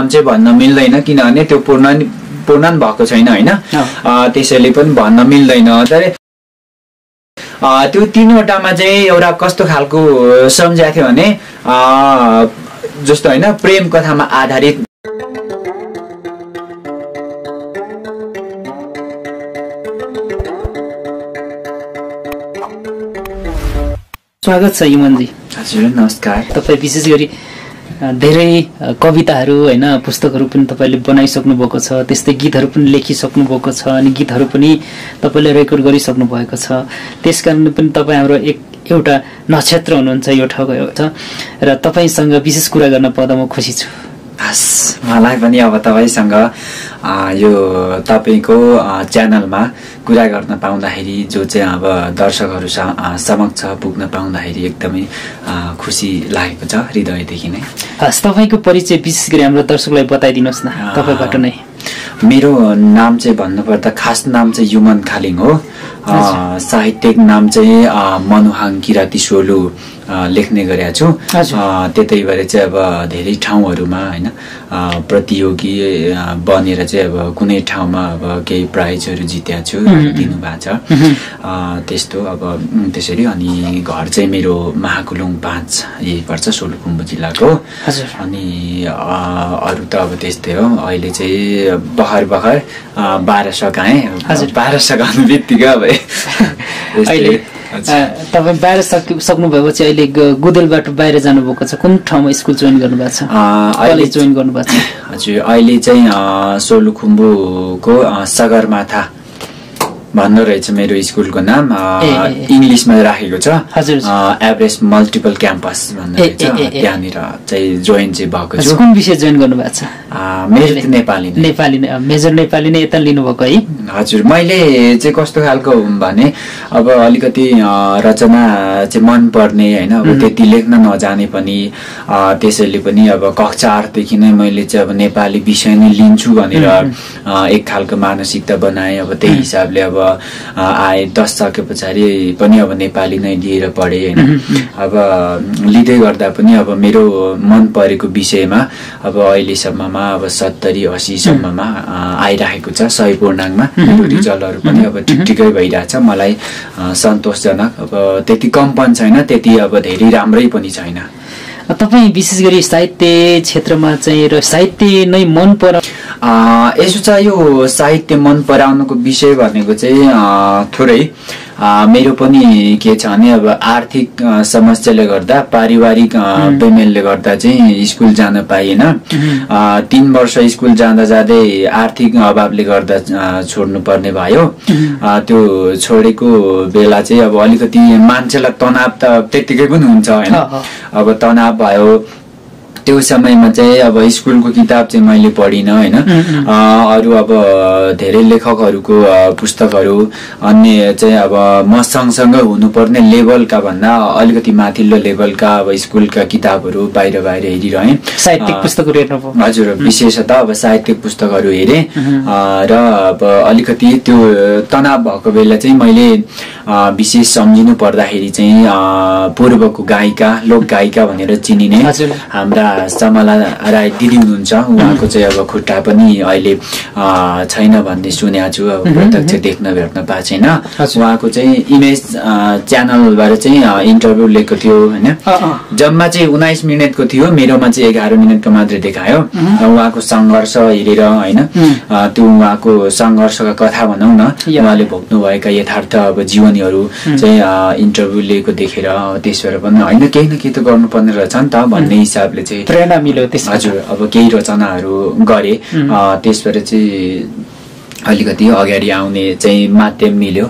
चाहिँ भन्न मिल्दैन किनभने त्यो पूर्ण भएको छैन हैन त्यसैले पनि भन्न मिल्दैन तर त्यो तीनवटामा चाहिँ एउटा कस्तो खालको सम्झाएको थियो भने जस्तो हैन प्रेम कथामा आधारित स्वागत छ युमनजी। हजुर नमस्कार। तपाईँ विशेष गरी धेरै कविताहरू हैन पुस्तकहरू पनि तपाईले बनाइसक्नु भएको छ, त्यस्तै गीतहरू पनि लेखिसक्नु भएको छ अनि गीतहरू पनि तपाईले रेकर्ड गरिसक्नु भएको छ। त्यसकारण पनि तपाईँ हाम्रो एउटा नक्षत्र हुनुहुन्छ यो ठाउँको छ र तपाईसँग विशेष कुरा गर्न पाउँदा म खुसी छु। हस् मलाई पनि अब तपाईसँग यो तपाईको च्यानलमा कुरा गर्न पाउँदाखेरि जो चाहिँ अब दर्शकहरू समक्ष पुग्न पाउँदाखेरि एकदमै खुसी लागेको छ हृदयदेखि नै। हस् तपाईको परिचय विशेष गरी हाम्रो दर्शकलाई बताइदिनुहोस् न तपाईबाट नै। मेरो नाम चाहिँ भन्नुपर्दा खास नाम चाहिँ युमन खालिङ हो। साहित्यिक नाम चाहिँ मनुहाङ किराती सोलु लेख्ने गरेको छु। त्यतै भएर चाहिँ अब धेरै ठाउँहरूमा हैन प्रतियोगी बनेर चाहिँ अब कुनै ठाउँमा अब केही प्राइजहरू जितेको छु दिनु भएको छ त्यस्तो अब त्यसरी। अनि घर चाहिँ मेरो महाकुलुङ 5 यही पर्छ सोलुखुम्बु जिल्लाको। अनि अरु त अब त्यस्तै हो। अहिले चाहिँ भर्खर 12 सकाएँ। 12 सकाउनु बित्तिकै अब अहिले तपाईँ 12 सक्नु भएपछि अहिले गुदेलबाट बाहिर जानुभएको छ। कुन ठाउँमा स्कुल जोइन गर्नुभएको छ, कलेज जोइन गर्नुभएको छ? हजुर अहिले चाहिँ सोलुखुम्बुको सगरमाथा भन्नु रहेछ मेरो स्कुलको नाम। इङ्ग्लिसमा राखेको छ एभरेस्ट मल्टिपल क्याम्पस भन्नु रहेछ। त्यहाँनिर चाहिँ जोइन चाहिँ भएको छु। कुन विषय जोइन गर्नुभएको छ? मेरो नेपाली मेजर नेपाली नै यता लिनुभएको है? हजुर मैले चाहिँ कस्तो खालको भने अब अलिकति रचना चाहिँ मन पर्ने हैन अब त्यति लेख्न नजाने पनि त्यसैले पनि अब कक्षा 8 देखि नै मैले चाहिँ अब नेपाली विषय नै लिन्छु भनेर एक खालको मानसिकता बनाए। अब त्यही हिसाबले अब आए 10 सके पछाडि पनि अब नेपाली नै लिएर पढे हैन। अब लिँदै गर्दा पनि अब मेरो मन परेको विषयमा अब अहिलेसम्ममा अब 70-80 सम्ममा आइराखेको छ 100 पूर्णाङ्कमा। रिजल्टहरू पनि अब ठिकै भइरहेछ। मलाई सन्तोषजनक। अब त्यति कम पनि छैन त्यति अब धेरै राम्रै पनि छैन। तपाईँ विशेष गरी साहित्य क्षेत्रमा चाहिँ र साहित्य नै मन पराउ यसो छ यो साहित्य मन पराउनुको विषय भनेको चाहिँ थोरै मेरो पनि के छ भने अब आर्थिक समस्याले गर्दा पारिवारिक बेमेलले गर्दा चाहिँ स्कुल जान पाइएन। 3 वर्ष स्कुल जाँदा जाँदै आर्थिक अभावले गर्दा छोड्नु पर्ने भयो। त्यो छोडेको बेला चाहिँ अब अलिकति मान्छेलाई तनाव त त्यतिकै पनि हुन्छ हैन। अब तनाव भयो त्यो समयमा चाहिँ अब स्कुलको किताब चाहिँ मैले पढिन हैन। अरु अब धेरै लेखकहरूको पुस्तकहरू अन्य चाहिँ अब म सँगसँगै हुनुपर्ने लेभलका भन्दा अलिकति माथिल्लो लेभलका अब स्कुलका किताबहरू बाहिर हेरिरहेँ। साहित्यिक पुस्तकहरू हेर्नुभयो? हजुर विशेषतः अब साहित्यिक पुस्तकहरू हेरेँ र अब अलिकति त्यो तनाव भएको बेला चाहिँ मैले विशेष सम्झिनु पर्दाखेरि चाहिँ पूर्वको गायिका लोक गायिका भनेर चिनिने हाम्रा समला राई दिदी हुनुहुन्छ। उहाँको चाहिँ अब खुट्टा पनि अहिले छैन भन्ने सुनेको छु। अब प्रत्यक्ष देख्न भेट्न पाएको छैन। उहाँको चाहिँ इमेज च्यानलबाट चाहिँ इन्टरभ्यू लिएको थियो हैन। जम्मा चाहिँ 19 मिनेटको थियो, मेरोमा चाहिँ 11 मिनेटको मात्रै देखायो। उहाँको सङ्घर्ष हेरेर हैन त्यो उहाँको सङ्घर्षका कथा भनौँ न उहाँले भोग्नुभएका यथार्थ अब जीवनीहरू चाहिँ इन्टरभ्यू लिएको देखेर त्यसबाट पनि हैन केही न केही त गर्नुपर्ने रहेछ नि त भन्ने हिसाबले चाहिँ प्रेरणा मिल्यो त्यसमा। हजुर अब केही रचनाहरू गरे त्यसबाट चाहिँ अलिकति अगाडि आउने चाहिँ माध्यम मिल्यो।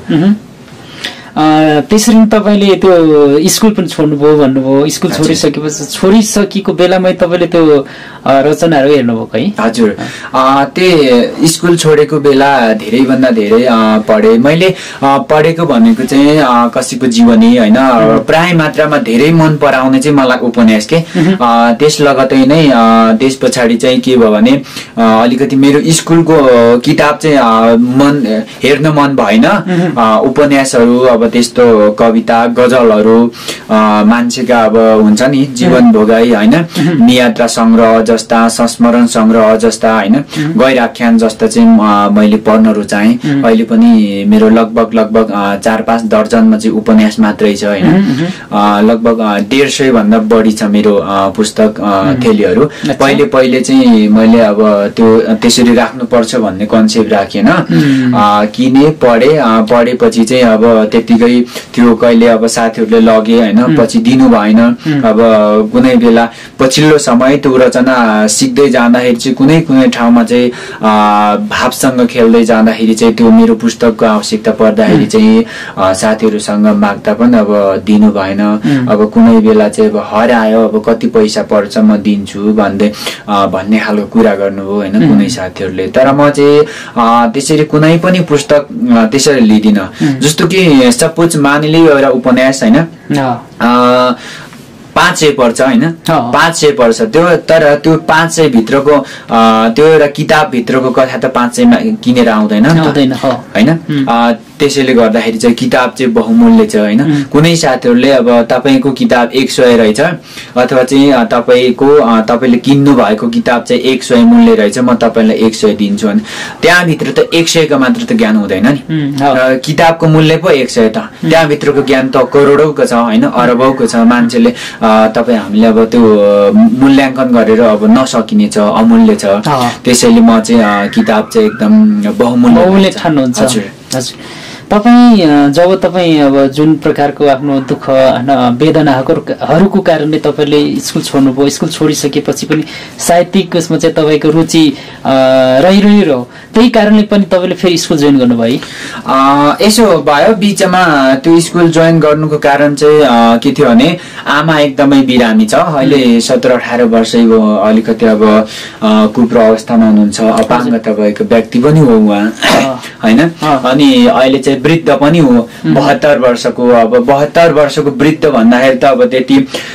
त्यसरी तपाईँले त्यो स्कुल पनि छोड्नुभयो भन्नुभयो। स्कुल छोडिसकेको बेलामै तपाईँले त्यो रचनाहरू हेर्नुभएको है? हजुर त्यो स्कुल छोडेको बेला धेरैभन्दा धेरै पढेँ। मैले पढेको भनेको चाहिँ कसैको जीवनी हैन प्राय मात्रामा धेरै मन पराउने चाहिँ मलाई उपन्यास के। त्यस लगतै नै त्यस पछाडि चाहिँ के भयो भने अलिकति मेरो स्कुलको किताब चाहिँ हेर्न मन भएन। उपन्यासहरू अब त्यस्तो कविता गजलहरू मान्छेका अब हुन्छ नि जीवन भोगाई होइन नियात्रा संग्रह जस्ता संस्मरण संग्रह जस्ता होइन गैर आख्यान जस्ता चाहिँ मैले पढ्न रुचाएँ। अहिले पनि मेरो लगभग 4-5 दर्जनमा चाहिँ उपन्यास मात्रै छ होइन। लगभग 150 भन्दा बढी छ मेरो पुस्तक थैलीहरू। पहिले चाहिँ मैले अब त्यो त्यसरी राख्नुपर्छ भन्ने कन्सेप्ट राखेन, किने पढेपछि चाहिँ अब त्यतिकै त्यो कहिले अब साथीहरूले लगे होइन पछि दिनु भएन। अब कुनै बेला पछिल्लो समय त्यो रचना सिक्दै जाँदाखेरि चाहिँ कुनै ठाउँमा चाहिँ भावसँग खेल्दै जाँदाखेरि चाहिँ त्यो मेरो पुस्तकको आवश्यकता पर्दाखेरि चाहिँ साथीहरूसँग माग्दा पनि अब दिनु भएन। अब कुनै बेला चाहिँ अब हरायो, अब कति पैसा पर्छ म दिन्छु भन्ने खालको कुरा गर्नुभयो होइन कुनै साथीहरूले। तर म चाहिँ त्यसरी कुनै पनि पुस्तक त्यसरी लिदिनँ। जस्तो कि सपोज मानिलिए एउटा उपन्यास होइन 500 पर्छ होइन 500 पर्छ त्यो, तर त्यो 500 भित्रको त्यो एउटा किताब भित्रको कथा त 500 मा किनेर आउँदैन होइन। त्यसैले गर्दाखेरि चाहिँ किताब चाहिँ बहुमूल्य छ होइन। कुनै साथीहरूले अब तपाईको किताब 100 रहेछ अथवा चाहिँ तपाईले किन्नु भएको किताब चाहिँ 100 मूल्य रहेछ, म तपाईलाई 100 दिन्छु भने त्यहाँभित्र त 100 को मात्र त ज्ञान हुँदैन नि। किताबको मूल्य पो 100 त त्यहाँभित्रको ज्ञान त करोडौँको छ होइन, अरबौँको छ। मान्छेले हामीले अब त्यो मूल्याङ्कन गरेर अब नसकिने छ, अमूल्य छ। त्यसैले म चाहिँ किताब चाहिँ एकदम बहुमूल्य ठान्नुहुन्छ। हजुर जब तपाईँ अब जुन प्रकारको आफ्नो दुःख वेदनाहरूको कारणले तपाईँले स्कुल छोड्नुभयो, स्कुल छोडिसकेपछि पनि साहित्यिक उसमा चाहिँ तपाईँको रुचि रहिरह्यो, त्यही कारणले पनि तपाईँले फेरि स्कुल जोइन गर्नुभयो? यसो भयो, बिचमा त्यो स्कुल जोइन गर्नुको कारण चाहिँ के थियो भने आमा एकदमै बिरामी छ, अहिले 17-18 वर्षै हो, अलिकति अब कुप्र अवस्थामा हुनुहुन्छ, अपाङ्गता भएको व्यक्ति पनि हो उहाँ होइन। अनि अहिले चाहिँ वृद्ध पनि हो, 72 वर्षको। अब 72 वर्षको वृद्ध भन्दाखेरि त अब त्यति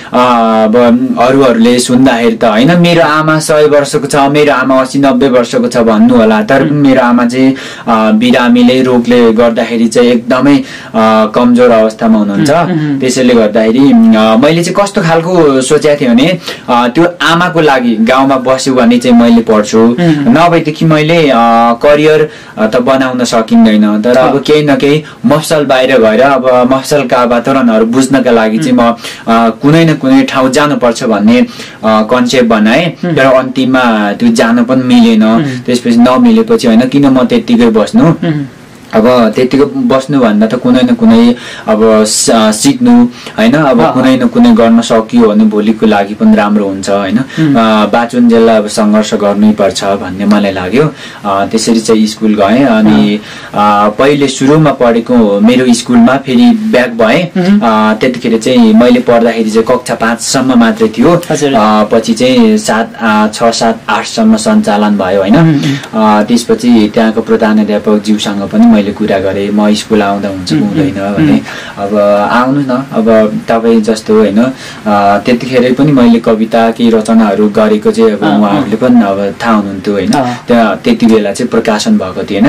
अब अरूहरूले सुन्दाखेरि त होइन मेरो आमा 100 वर्षको छ, मेरो आमा 80-90 वर्षको छ भन्नु होला, तर मेरो आमा चाहिँ बिरामीले रोगले गर्दाखेरि चाहिँ एकदमै कमजोर अवस्थामा हुनुहुन्छ। त्यसैले गर्दाखेरि मैले चाहिँ कस्तो खालको सोचेको थिएँ भने त्यो आमाको लागि गाउँमा बस्यो भने चाहिँ मैले पढ्छु, नभएदेखि मैले करियर त बनाउन सकिँदैन। तर अब केही न केही मफसल बाहिर गएर अब मफसलका वातावरणहरू बुझ्नका लागि चाहिँ म कुनै न कुनै ठाउँ जानुपर्छ भन्ने कन्सेप्ट बनाएँ। तर अन्तिममा त्यो जान पनि मिलेन। त्यसपछि नमिलेपछि होइन किन म त्यत्तिकै बस्नु, अब त्यतिकै बस्नु भन्दा त कुनै न कुनै अब सिक्नु होइन, अब कुनै न कुनै गर्न सकियो भने भोलिको लागि पनि राम्रो हुन्छ होइन। बाँचुन्जेललाई अब सङ्घर्ष गर्नै पर्छ भन्ने मलाई लाग्यो। त्यसरी चाहिँ स्कुल गएँ। अनि पहिले सुरुमा पढेको मेरो स्कुलमा फेरि ब्याक भएँ। त्यतिखेर चाहिँ मैले पढ्दाखेरि चाहिँ कक्षा 5 सम्म मात्रै थियो, पछि चाहिँ 6, 7, 8 सम्म सञ्चालन भयो होइन। त्यसपछि त्यहाँको प्रधानाध्यापक ज्यूसँग पनि मैले कुरा गरेँ म स्कुल आउँदा हुन्छ हुँदैन भने, अब आउनु न, अब तपाईँ जस्तो होइन। त्यतिखेरै पनि मैले कविता केही रचनाहरू गरेको चाहिँ अब उहाँहरूले पनि अब थाहा हुनुहुन्थ्यो होइन। त्यहाँ त्यति बेला चाहिँ प्रकाशन भएको थिएन।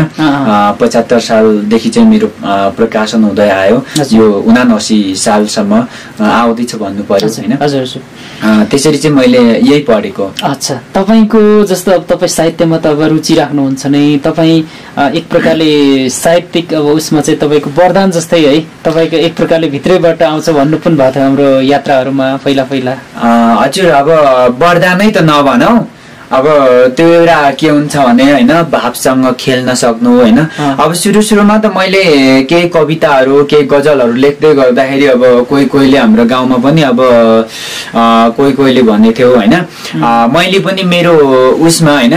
75 सालदेखि चाहिँ मेरो प्रकाशन हुँदै आयो, यो 79 सालसम्म आउँदैछ भन्नु पर्यो होइन। त्यसरी चाहिँ मैले यही पढेको। अच्छा, तपाईँको जस्तो अब तपाईँ साहित्यमा त अब रुचि राख्नुहुन्छ नै, तपाईँ एक प्रकारले साहित्यिक अब उसमा चाहिँ तपाईँको वरदान जस्तै है, तपाईँको एक प्रकारले भित्रैबाट आउँछ भन्नु पनि भएको थियो हाम्रो यात्राहरूमा पहिला। हजुर, अब वरदानै त नभनौ, अब त्यो एउटा के हुन्छ भने होइन भावसँग खेल्न सक्नु होइन। अब सुरुमा त मैले केही कविताहरू केही गजलहरू लेख्दै गर्दाखेरि अब कोहीले हाम्रो गाउँमा पनि अब कोहीले भन्ने थियो होइन। मैले पनि मेरो उसमा होइन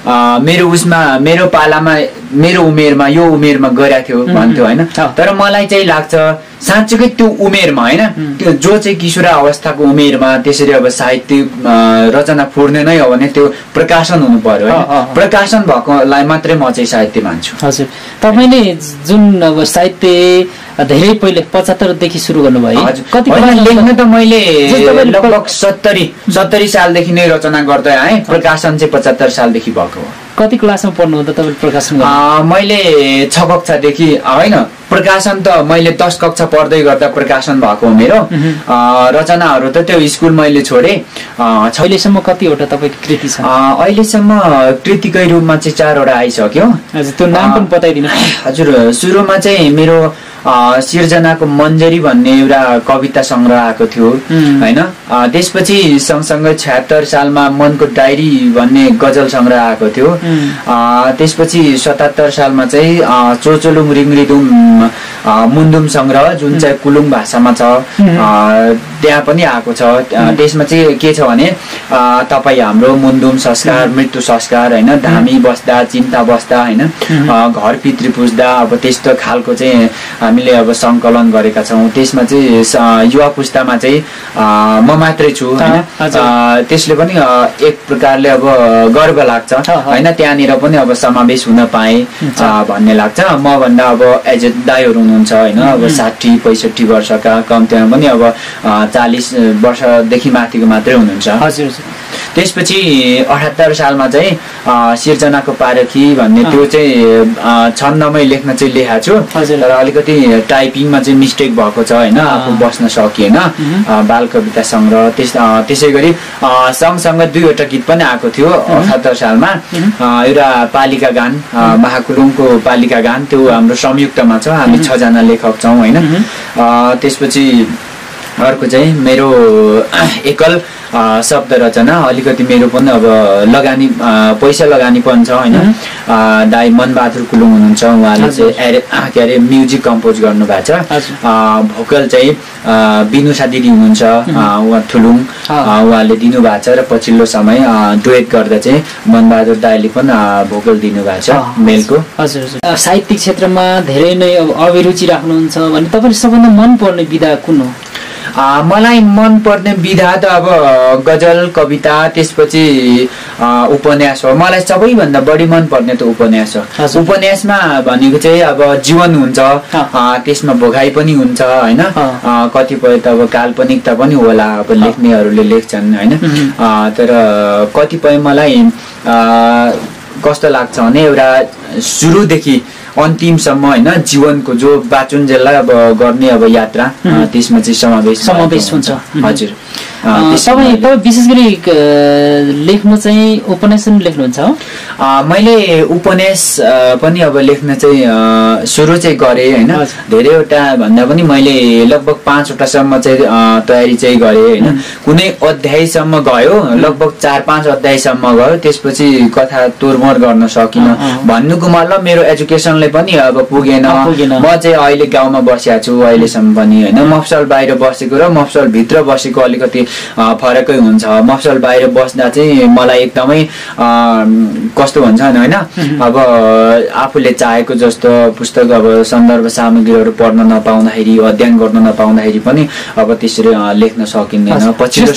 मेरो पालामा मेरो उमेरमा यो उमेरमा गरेको थियो भन्थ्यो होइन। तर मलाई चाहिँ लाग्छ साँच्चीकै त्यो उमेरमा होइन, त्यो जो चाहिँ किशोर अवस्थाको उमेरमा त्यसरी अब साहित्य रचना फुर्ने नै हो भने त्यो प्रकाशन हुनु पर्यो होइन। प्रकाशन भएकोलाई मात्रै म चाहिँ साहित्य मान्छु। हजुर, तपाईँले जुन अब साहित्य धेरै पहिले 75 देखि सुरु गर्नुभयो? कति लेख्न त मैले लगभग 70 सालदेखि नै रचना गर्दै आएँ, प्रकाशन चाहिँ 75 सालदेखि भएको हो। कति क्लासमा पढ्नुहुँदा तपाईँले प्रकाशन गर्नु? मैले 6 कक्षादेखि होइन, प्रकाशन त मैले 10 कक्षा पढ्दै गर्दा प्रकाशन भएको हो मेरो। रचनाहरू त त्यो स्कुल मैले छोडेँ। अहिलेसम्म कतिवटा तपाईँको कृति छ? अहिलेसम्म कृतिकै रूपमा चाहिँ 4 वटा आइसक्यो। हजुर, त्यो नाम पनि बताइदिनु। हजुर, सुरुमा चाहिँ मेरो सिर्जनाको मन्जरी भन्ने एउटा कविता सङ्ग्रह आएको थियो होइन। त्यसपछि सँगसँगै 76 सालमा मनको डायरी भन्ने गजल सङ्ग्रह आएको थियो। त्यसपछि 77 सालमा चाहिँ चोचोलुङ रिङरिदुम मुन्दुम सङ्ग्रह जुन चाहिँ कुलुङ भाषामा छ त्यहाँ पनि आएको छ। त्यसमा चाहिँ के छ भने तपाईँ हाम्रो मुन्दुम संस्कार, मृत्यु संस्कार होइन, धामी बस्दा, चिन्ता बस्दा होइन, घर पितृ पुज्दा, अब त्यस्तो खालको चाहिँ हामीले अब सङ्कलन गरेका छौँ। त्यसमा चाहिँ युवा पुस्तामा चाहिँ म मात्रै छु होइन। त्यसले पनि एक प्रकारले अब गर्व लाग्छ होइन, त्यहाँनिर पनि अब समावेश हुन पाएँ भन्ने लाग्छ। मभन्दा अब एज दाइहरू हुनुहुन्छ होइन, अब 60-65 वर्षका, कम्तीमा पनि अब 40 वर्षदेखि माथिको मात्रै हुनुहुन्छ। त्यसपछि 78 सालमा चाहिँ सिर्जनाको पारखी भन्ने त्यो चाहिँ छन्दमै लेख्न चाहिँ लेखेको छु, तर अलिकति टाइपिङमा चाहिँ मिस्टेक भएको छ होइन, आफू बस्न सकिएन। बाल कविता सङ्ग्रह त्यसै गरी सँगसँगै 2 वटा गीत पनि आएको थियो 78 सालमा। एउटा पालिका गान, महाकुलुङको पालिका गान, त्यो हाम्रो संयुक्तमा छ, हामी 6 जना लेखक छौँ होइन। त्यसपछि अर्को चाहिँ मेरो एकल शब्द रचना, अलिकति मेरो पनि अब लगानी पैसा लगानी पनि छ होइन। दाइ मनबहादुर कुलुङ हुनुहुन्छ, उहाँले चाहिँ के अरे म्युजिक कम्पोज गर्नुभएको छ। भोकल चाहिँ बिनुसा दिदी हुनुहुन्छ, उहाँ थुलुङ, उहाँले दिनुभएको छ। र पछिल्लो समय डुएट गर्दा चाहिँ मनबहादुर दाइले पनि भोकल दिनुभएको छ मेलको। हजुर, साहित्यिक क्षेत्रमा धेरै नै अब अभिरुचि राख्नुहुन्छ भने तपाईँले सबभन्दा मनपर्ने विधा कुन हो? मलाई मनपर्ने विधा त अब गजल, कविता, त्यसपछि उपन्यास हो। मलाई सबैभन्दा बढी मनपर्ने त उपन्यास हो। उपन्यासमा भनेको चाहिँ अब जीवन हुन्छ, त्यसमा भोगाई पनि हुन्छ होइन। कतिपय त अब काल्पनिकता पनि होला, अब लेख्नेहरूले लेख्छन् होइन। तर कतिपय मलाई कस्तो लाग्छ भने एउटा सुरुदेखि अन्तिमसम्म होइन, जीवनको जो बाचुन्जेललाई अब गर्ने अब यात्रा, त्यसमा चाहिँ समावेश हुन्छ। हजुर, तपाईँ विशेष गरी लेख्नु चाहिँ उपन्यास पनि लेख्नुहुन्छ? मैले उपन्यास पनि अब लेख्न चाहिँ सुरु चाहिँ गरेँ होइन। धेरैवटा भन्दा पनि मैले लगभग 5 वटासम्म चाहिँ तयारी चाहिँ गरेँ होइन। कुनै अध्यायसम्म गयो, लगभग 4-5 अध्यायसम्म गयो, त्यसपछि कथा तोडमोड गर्न सकिनँ। भन्नुको मतलब मेरो एजुकेसनले पनि अब पुगेन। म चाहिँ अहिले गाउँमा बसेको छु अहिलेसम्म पनि होइन। मफसल बाहिर बसेको र मफसल भित्र बसेको अलिकति फरकै हुन्छ। मफसल बाहिर बस्दा चाहिँ मलाई एकदमै कस्तो हुन्छ होइन, अब आफूले चाहेको जस्तो पुस्तक अब सन्दर्भ सामग्रीहरू पढ्न नपाउँदाखेरि, अध्ययन गर्न नपाउँदाखेरि पनि अब त्यसरी लेख्न सकिँदैन।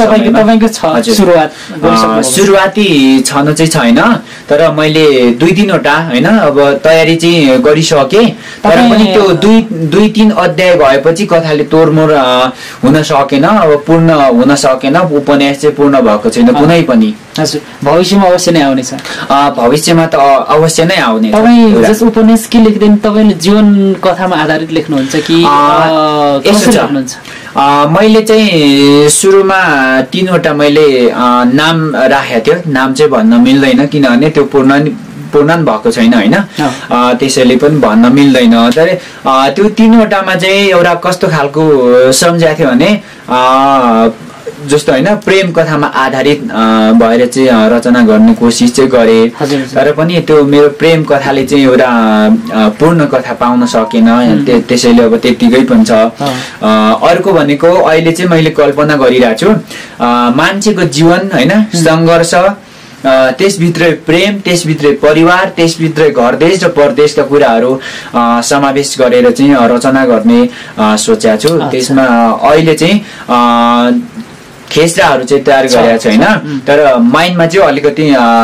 सुरुवाती छनु चाहिँ छैन, तर मैले 2-3 वटा होइन अब तयारी चाहिँ गरिसकेँ। तर पनि त्यो 2-3 अध्याय भएपछि कथाले तोडमोड हुन सकेन, अब पूर्ण हुन सकेन। उपन्यास चाहिँ पूर्ण भएको छैन कुनै पनि। हजुर, भविष्यमा अवश्य नै आउनेछ? भविष्यमा त अवश्य नै आउने। तपाईँ जस उपन्यास के लेख्दैन, तपाईँले जीवन कथामा आधारित लेख्नुहुन्छ कि कसरी लेख्नुहुन्छ? मैले चाहिँ सुरुमा 3 वटा मैले नाम राखेको थियो। नाम चाहिँ भन्न मिल्दैन किनभने त्यो पूर्ण भएको छैन होइन, त्यसैले पनि भन्न मिल्दैन। तर त्यो 3 वटामा चाहिँ एउटा कस्तो खालको सम्झाएको थियो भने जस्तो होइन, प्रेम कथामा आधारित भएर चाहिँ रचना गर्ने कोसिस चाहिँ गरेँ। तर पनि त्यो मेरो प्रेम कथाले चाहिँ एउटा पूर्ण कथा पाउन सकेन, त्यसैले अब त्यतिकै पनि छ। अर्को भनेको अहिले चाहिँ मैले कल्पना गरिरहेको छु, मान्छेको जीवन होइन, सङ्घर्ष, त्यसभित्रै प्रेम, त्यसभित्रै परिवार, त्यसभित्रै घर देश र परदेशका कुराहरू समावेश गरेर चाहिँ रचना गर्ने सोचेको छु। त्यसमा अहिले चाहिँ खेसराहरू चाहिँ तयार गरेको छैन, तर माइन्डमा चाहिँ अलिकति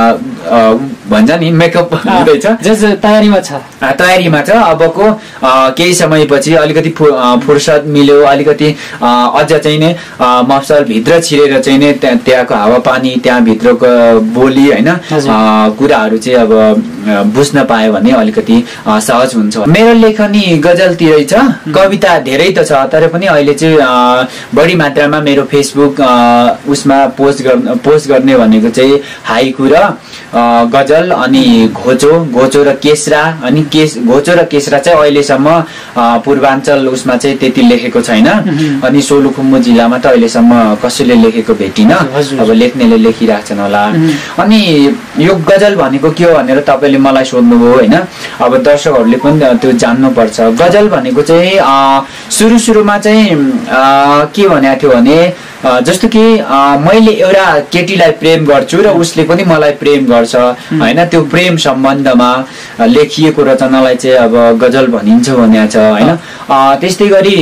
भन्छ नि मेकअप हुँदैछ, तयारीमा छ, तयारीमा छ। अबको केही समयपछि अलिकति फुर्सद मिल्यो, अलिकति अझ चाहिँ नै मफसल भित्र छिरेर चाहिँ नै त्यहाँको हावापानी, त्यहाँभित्रको बोली होइन कुराहरू चाहिँ अब बुझ्न पायो भने अलिकति सहज हुन्छ। मेरो लेखनी गजलतिरै छ, कविता धेरै त छ, तर पनि अहिले चाहिँ बढी मात्रामा मेरो फेसबुक उसमा पोस्ट गर्ने भनेको चाहिँ हाइकु र गजल अनि घोचो र केसरा। अनि घोचो र केसरा चाहिँ अहिलेसम्म पूर्वाञ्चल उसमा चाहिँ त्यति लेखेको छैन, अनि सोलुखुम्बु जिल्लामा त अहिलेसम्म कसैले लेखेको भेटिन, अब लेख्नेले लेखिरहेछन् होला। अनि यो गजल भनेको के हो भनेर तपाईँले मलाई सोध्नुभयो होइन। अब दर्शकहरूले पनि त्यो जान्नुपर्छ। गजल भनेको चाहिँ सुरुमा चाहिँ के भनेको थियो भने जस्तो कि मैले एउटा केटीलाई प्रेम गर्छु र उसले पनि मलाई प्रेम गर्छ होइन, त्यो प्रेम सम्बन्धमा लेखिएको रचनालाई चाहिँ अब गजल भनिन्छ भनेको छ होइन। त्यस्तै गरी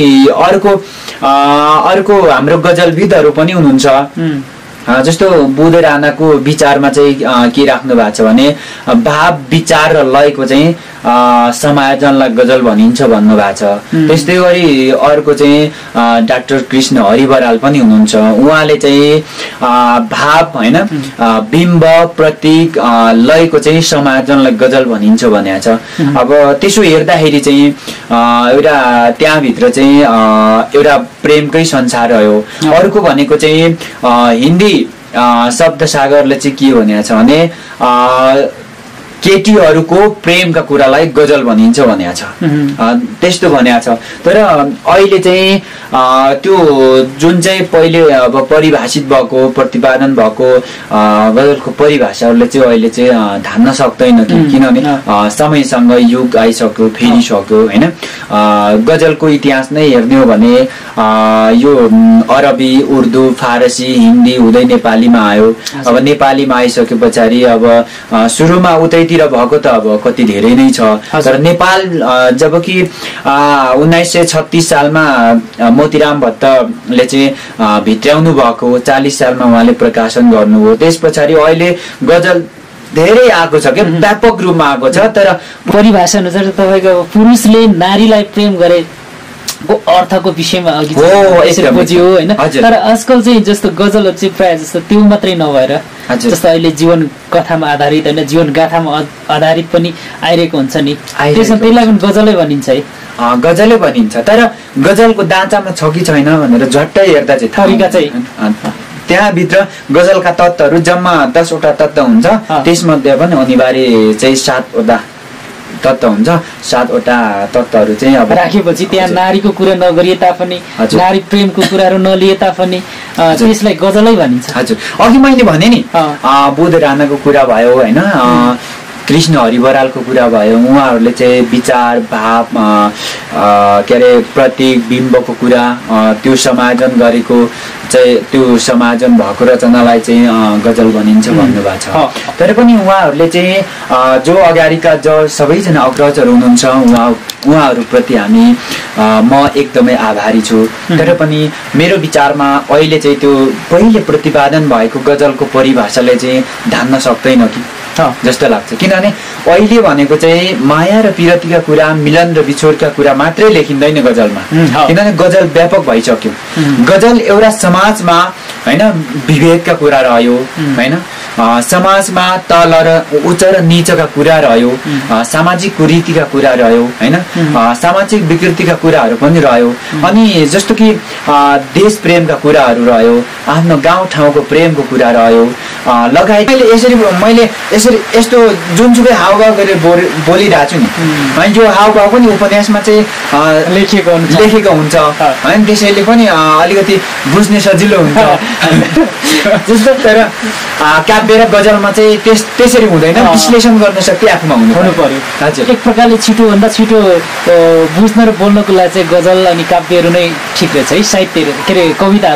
अर्को हाम्रो गजलविदहरू पनि हुनुहुन्छ, जस्तो बुध राणाको विचारमा चाहिँ के राख्नु भएको छ भने भाव विचार र लयको चाहिँ समायोजनलाई गजल भनिन्छ भन्नुभएको छ। त्यस्तै गरी अर्को चाहिँ डाक्टर कृष्ण हरिबराल पनि हुनुहुन्छ, उहाँले चाहिँ भाव होइन बिम्ब प्रतीक लयको चाहिँ समायोजनलाई गजल भनिन्छ भनेको छ। अब त्यसो हेर्दाखेरि चाहिँ एउटा त्यहाँभित्र चाहिँ एउटा प्रेमकै संसार रह्यो। अर्को भनेको चाहिँ हिन्दी शब्द सागरले चाहिँ के भनेको छ भने केटीहरूको प्रेमका कुरालाई गजल भनिन्छ भनेको छ, त्यस्तो भनेको छ। तर अहिले चाहिँ त्यो जुन चाहिँ पहिले अब परिभाषित भएको प्रतिपादन भएको गजलको परिभाषाहरूले चाहिँ अहिले चाहिँ धान्न सक्दैन कि, किनभने समयसँग युग आइसक्यो, फेरिसक्यो होइन। गजलको इतिहास नै हेर्ने हो भने यो अरबी, उर्दू, फारसी, हिन्दी हुँदै नेपालीमा आयो। अब नेपालीमा आइसके पछाडि अब सुरुमा उतैतिर भएको त अब कति धेरै नै छ, तर नेपाल जबकि 1936 सालमा मोतीराम भट्टले चाहिँ भित्र्याउनु भएको, 40 सालमा उहाँले प्रकाशन गर्नुभयो। त्यस पछाडि अहिले गजल धेरै आएको छ क्या, व्यापक रूपमा आएको छ। तर परिभाषा अनुसार तपाईँको पुरुषले नारीलाई प्रेम गरे को अर्थको विषयमा अघि बुझ्यो होइन। तर आजकल चाहिँ जस्तो गजलहरू चाहिँ प्रायः जस्तो त्यो मात्रै नभएर जस्तो अहिले जीवन कथामा आधारित होइन, जीवन गाथामा आधारित पनि आइरहेको हुन्छ नि, त्यसमा त्यसलाई पनि गजलै भनिन्छ है। गजलै भनिन्छ, तर गजलको दाँचामा छ कि छैन भनेर झट्टै हेर्दा चाहिँ तरिका चाहिँ त्यहाँभित्र गजलका तत्त्वहरू जम्मा 10 वटा तत्त्व हुन्छ, त्यसमध्ये पनि अनिवार्य चाहिँ 7 वटा तत्त्व हुन्छ। 7 वटा तत्त्वहरू चाहिँ अब राखेपछि त्यहाँ नारीको कुरा नगरिए तापनि, नारी प्रेमको कुराहरू नलिए तापनि त्यसलाई गजलै भनिन्छ। हजुर, अघि मैले भने नि बुध राणाको कुरा भयो होइन, कृष्ण हरिबरालको कुरा भयो, उहाँहरूले चाहिँ विचार भाव के अरे प्रतीक बिम्बको कुरा त्यो समायोजन गरेको चाहिँ त्यो समायोजन भएको रचनालाई चाहिँ गजल भनिन्छ भन्नुभएको छ। तर पनि उहाँहरूले चाहिँ जो अगाडिका जो सबैजना अग्रजहरू हुनुहुन्छ उहाँहरूप्रति म एकदमै आभारी छु। तर पनि मेरो विचारमा अहिले चाहिँ त्यो पहिले प्रतिपादन भएको गजलको परिभाषाले चाहिँ धान्न सक्दैन कि जस्तो लाग्छ, किनभने अहिले भनेको चाहिँ माया र पिरतीका कुरा, मिलन र बिछोडका कुरा मात्रै लेखिँदैन गजलमा, किनभने गजल व्यापक भइसक्यो। गजल एउटा समाजमा होइन विभेदका कुरा रह्यो होइन, समाजमा तल र उच्च र नीचका कुरा रह्यो, सामाजिक कुरीतिका कुरा रह्यो होइन, सामाजिक विकृतिका कुराहरू पनि रह्यो, अनि जस्तो कि देश प्रेमका कुराहरू रह्यो, आफ्नो गाउँ ठाउँको प्रेमको कुरा रह्यो लगायत। मैले यसरी यस्तो जुनसुकै हावभाव गरेर बोलिरहेको छु नि, यो हावभाव पनि उपन्यासमा चाहिँ लेखेको हुन्छ होइन, त्यसैले पनि अलिकति बुझ्ने सजिलो हुन्छ जस्तो। तर काव्य र गजलमा चाहिँ त्यसरी हुँदैन, विश्लेषण गर्न सक्ने आफूमा हुनु पर्यो। हजुर, एक प्रकारले छिटोभन्दा छिटो बुझ्न र बोल्नको लागि चाहिँ गजल अनि काव्यहरू नै ठिक रहेछ है, साहित्य के अरे कविताहरू नै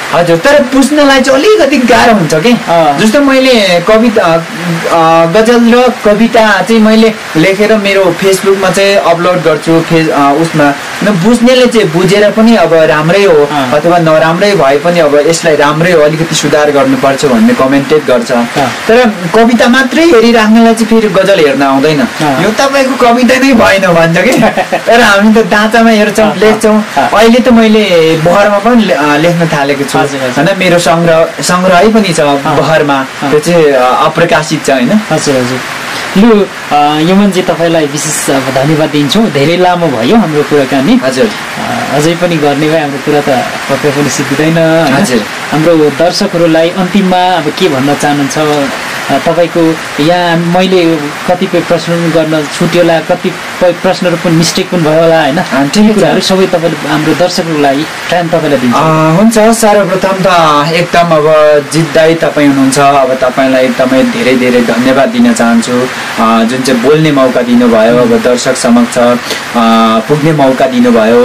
हजुर, तर बुझ्नलाई चाहिँ अलिकति गाह्रो हुन्छ कि। जस्तो मैले कविता गजल र कविता चाहिँ मैले लेखेर मेरो फेसबुकमा चाहिँ अपलोड गर्छु उसमा, बुझ्नेले चाहिँ बुझेर पनि अब राम्रै हो अथवा नराम्रै भए पनि अब यसलाई राम्रै हो अलिकति सुधार गर्नुपर्छ भन्ने कमेन्टेड गर्छ। तर कविता मात्रै हेरिराख्नेलाई चाहिँ फेरि गजल हेर्न आउँदैन, यो तपाईँको कविता नै भएन भन्छ कि। तर हामी त दाँचामा हेर्छौँ, लेख्छौँ। अहिले त मैले बहरमा पनि लेख्न थालेको छु होइन, मेरो सङ्ग्रह पनि छ बहरमा, त्यो चाहिँ अप्रकाशित छ होइन। हजुर हजुर, लु यमनजी तपाईँलाई विशेष धन्यवाद दिन्छौँ। धेरै लामो भयो हाम्रो कुराकानी। हजुर, अझै पनि गर्ने भए हाम्रो कुरा त पक्कै पनि सिद्धिँदैन। हाम्रो दर्शकहरूलाई अन्तिममा अब के भन्न चाहनुहुन्छ तपाईँको? यहाँ मैले कतिपय प्रश्न गर्न छुट्योला, कतिपय प्रश्नहरू पनि मिस्टेक पनि भयो होला होइन, ती कुराहरू सबै तपाईँले हाम्रो दर्शकहरूको लागि टाइम तपाईँलाई दिन्छ। हुन्छ, सर्वप्रथम त एकदम अब जित्दै तपाईँ हुनुहुन्छ, अब तपाईँलाई एकदमै धेरै धेरै धन्यवाद दिन चाहन्छु, जुन चाहिँ बोल्ने मौका दिनुभयो, अब दर्शक समक्ष पुग्ने मौका दिनुभयो,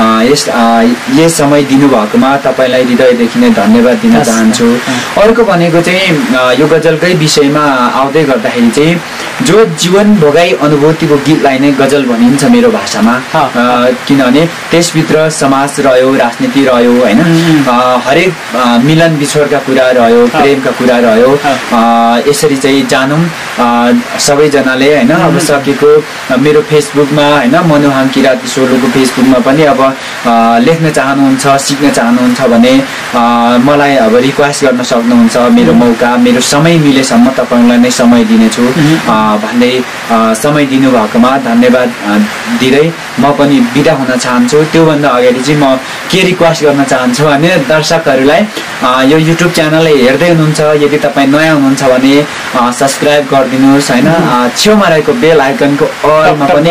यस समय दिनुभएकोमा तपाईँलाई हृदयदेखि नै धन्यवाद दिन चाहन्छु। अर्को भनेको चाहिँ यो गजलकै विषयमा आउँदै गर्दाखेरि चाहिँ जो जीवन भोगाई अनुभूतिको गीतलाई नै गजल भनिन्छ मेरो भाषामा, किनभने त्यसभित्र समाज रह्यो, राजनीति रह्यो होइन, हरेक मिलन बिछोडका कुरा रह्यो, प्रेमका कुरा रह्यो। यसरी चाहिँ जानौँ सबैजनाले होइन। अब सकेको मेरो फेसबुकमा होइन, मनोहाङ किराती सोलुको फेसबुकमा पनि अब लेख्न चाहनुहुन्छ, सिक्न चाहनुहुन्छ भने मलाई अब रिक्वेस्ट गर्न सक्नुहुन्छ। मेरो मौका, मेरो समय मिलेसम्म तपाईँलाई नै समय दिनेछु भन्दै समय दिनुभएकोमा धन्यवाद दिँदै म पनि बिदा हुन चाहन्छु। त्योभन्दा अगाडि चाहिँ म के रिक्वेस्ट गर्न चाहन्छु भने दर्शकहरूलाई यो युट्युब च्यानललाई हेर्दै हुनुहुन्छ, यदि तपाईँ नयाँ हुनुहुन्छ भने सब्सक्राइब गरिदिनुहोस् होइन, छेउमा रहेको बेल आइकनको अलमा पनि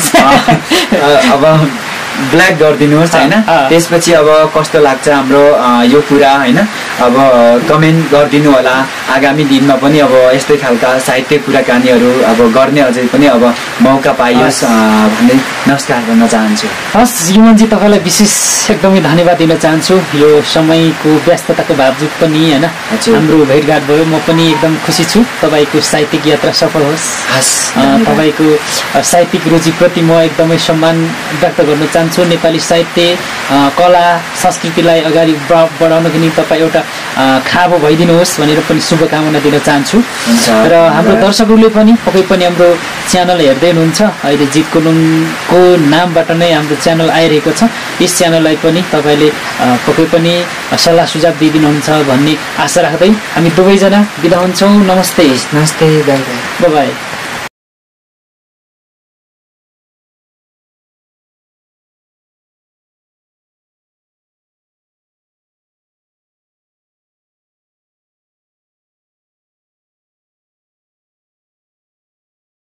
अब ब्ल्याक गरिदिनुहोस् होइन। त्यसपछि अब कस्तो लाग्छ हाम्रो यो कुरा होइन, अब कमेन्ट गरिदिनु होला। आगामी दिनमा पनि अब यस्तै खालका साहित्य कुराकानीहरू अब गर्ने अझै पनि अब मौका पाइयोस् भन्दै नमस्कार भन्न चाहन्छु। हस् युमनजी, तपाईँलाई विशेष एकदमै धन्यवाद दिन चाहन्छु। यो समयको व्यस्तताको बावजुद पनि होइन हाम्रो भेटघाट भयो, म पनि एकदम खुसी छु। तपाईँको साहित्यिक यात्रा सफल होस्। तपाईँको साहित्यिक रुचिप्रति म एकदमै सम्मान व्यक्त गर्न चाहन्छु। नेपाली साहित्य कला संस्कृतिलाई अगाडि बढाउनको निम्ति तपाईँ एउटा खाबो भइदिनुहोस् भनेर पनि शुभकामना दिन चाहन्छु। र हाम्रो दर्शकहरूले पनि पक्कै पनि हाम्रो च्यानल हेर्दै हुनुहुन्छ, अहिले जितको नुनको नामबाट नै हाम्रो च्यानल आइरहेको छ। यस च्यानललाई पनि तपाईँले पक्कै पनि सल्लाह सुझाव दिइदिनुहुन्छ भन्ने आशा राख्दै हामी दुवैजना बिदा हुन्छौँ। नमस्ते। नमस्ते, बाई बाई। बाई।